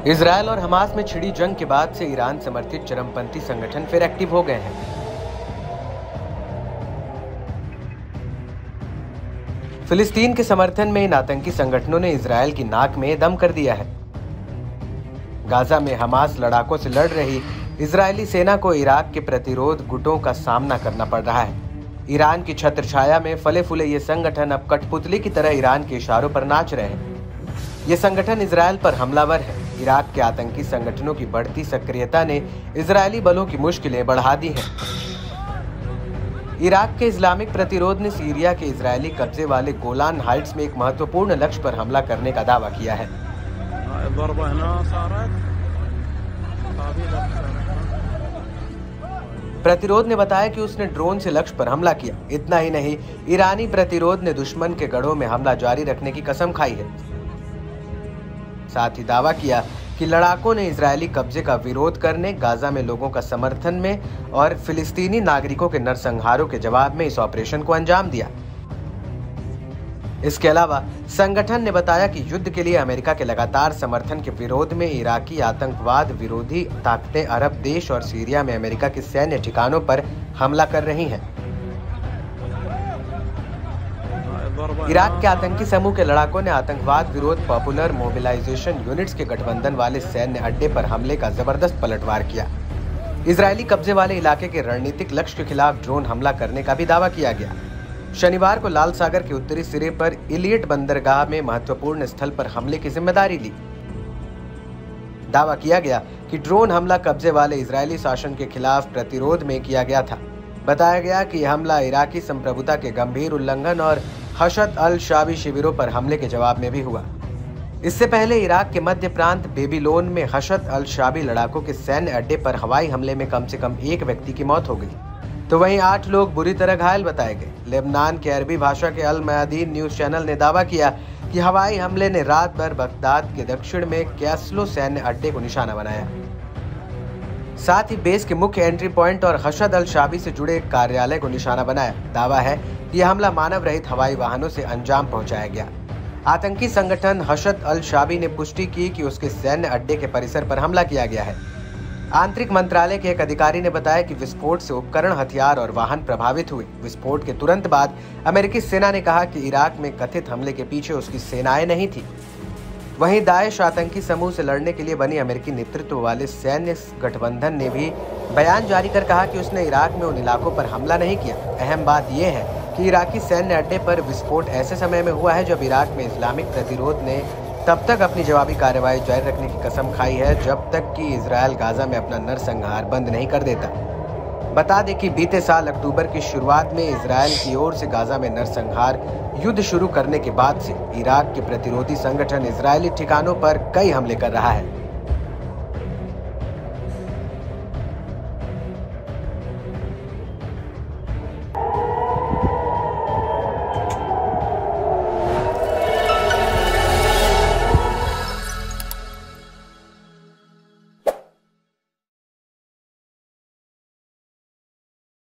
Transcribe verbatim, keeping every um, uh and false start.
Israel और Hamas में छिड़ी जंग के बाद से ईरान समर्थित चरमपंथी संगठन फिर एक्टिव हो गए हैं। फिलिस्तीन के समर्थन में इन आतंकी संगठनों ने इजरायल की नाक में दम कर दिया है। गाजा में हमास लड़ाकों से लड़ रही इजरायली सेना को इराक के प्रतिरोध गुटों का सामना करना पड़ रहा है। ईरान की छत्रछाया में फले फूले ये संगठन अब कठपुतली की तरह ईरान के इशारों पर नाच रहे हैं। ये संगठन इजरायल पर हमलावर है। इराक के आतंकी संगठनों की बढ़ती सक्रियता ने इजरायली बलों की मुश्किलें बढ़ा दी हैं। इराक के इस्लामिक प्रतिरोध ने सीरिया के इजरायली कब्जे वाले गोलान हाइट्स में एक महत्वपूर्ण लक्ष्य पर हमला करने का दावा किया है। प्रतिरोध ने बताया कि उसने ड्रोन से लक्ष्य पर हमला किया। इतना ही नहीं, ईरानी प्रतिरोध ने दुश्मन के गढ़ों में हमला जारी रखने की कसम खाई है। साथ ही दावा किया कि लड़ाकों ने इजरायली कब्जे का विरोध करने, गाजा में लोगों का समर्थन में और फिलिस्तीनी नागरिकों के नरसंहारों के जवाब में इस ऑपरेशन को अंजाम दिया। इसके अलावा संगठन ने बताया कि युद्ध के लिए अमेरिका के लगातार समर्थन के विरोध में इराकी आतंकवाद विरोधी ताकतें अरब देश और सीरिया में अमेरिका के सैन्य ठिकानों पर हमला कर रही हैं। इराक के आतंकी समूह के लड़ाकों ने आतंकवाद विरोध पॉपुलर मोबिलाइजेशन यूनिट्स के गठबंधन वाले सैन्य अड्डे पर हमले का जबरदस्त पलटवार किया। इजरायली कब्जे वाले इलाके के रणनीतिक लक्ष्य के खिलाफ ड्रोन हमला करने का भी दावा किया गया। शनिवार को लाल सागर के उत्तरी सिरे पर इलियट बंदरगाह में महत्वपूर्ण स्थल पर हमले की जिम्मेदारी ली। दावा किया गया कि ड्रोन हमला कब्जे वाले इजरायली शासन के खिलाफ प्रतिरोध में किया गया था। बताया गया कि यह हमला इराकी संप्रभुता के गंभीर उल्लंघन और हशद अल शाबी शिविरों पर हमले के जवाब में भी हुआ। इससे पहले इराक के मध्य प्रांत बेबीलोन में हशद अल शाबी लड़ाकों के सैन्य अड्डे पर हवाई हमले में कम से कम एक व्यक्ति की मौत हो गई, तो वहीं आठ लोग बुरी तरह घायल बताए गए। लेबनान के अरबी भाषा के अल मयादीन न्यूज चैनल ने दावा किया कि हवाई हमले ने रात भर बगदाद के दक्षिण में कैसलो सैन्य अड्डे को निशाना बनाया। साथ ही बेस के मुख्य एंट्री पॉइंट और हशद अल शाबी से जुड़े एक कार्यालय को निशाना बनाया। दावा है कि यह हमला मानव रहित हवाई वाहनों से अंजाम पहुंचाया गया। आतंकी संगठन हशद अल शाबी ने पुष्टि की कि उसके सैन्य अड्डे के परिसर पर हमला किया गया है। आंतरिक मंत्रालय के एक अधिकारी ने बताया कि विस्फोट से उपकरण, हथियार और वाहन प्रभावित हुए। विस्फोट के तुरंत बाद अमेरिकी सेना ने कहा कि इराक में कथित हमले के पीछे उसकी सेनाएं नहीं थी। वहीं दाएश आतंकी समूह से लड़ने के लिए बनी अमेरिकी नेतृत्व वाले सैन्य गठबंधन ने भी बयान जारी कर कहा कि उसने इराक में उन इलाकों पर हमला नहीं किया। अहम बात यह है कि इराकी सैन्य अड्डे पर विस्फोट ऐसे समय में हुआ है जब इराक में इस्लामिक प्रतिरोध ने तब तक अपनी जवाबी कार्रवाई जारी रखने की कसम खाई है जब तक कि इजरायल गाजा में अपना नरसंहार बंद नहीं कर देता। बता दें कि बीते साल अक्टूबर की शुरुआत में इजरायल की ओर से गाजा में नरसंहार युद्ध शुरू करने के बाद से इराक के प्रतिरोधी संगठन इजरायली ठिकानों पर कई हमले कर रहा है।